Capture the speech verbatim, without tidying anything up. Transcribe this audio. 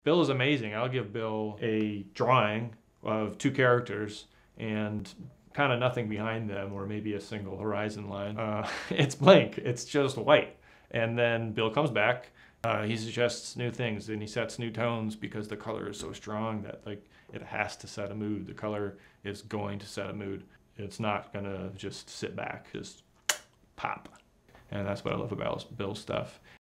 Bill is amazing. I'll give Bill a drawing of two characters and kind of nothing behind them, or maybe a single horizon line. Uh, it's blank, it's just white. And then Bill comes back, uh, he suggests new things and he sets new tones because the color is so strong that like it has to set a mood. The color is going to set a mood. It's not gonna just sit back, just pop. And that's what I love about Bill's stuff.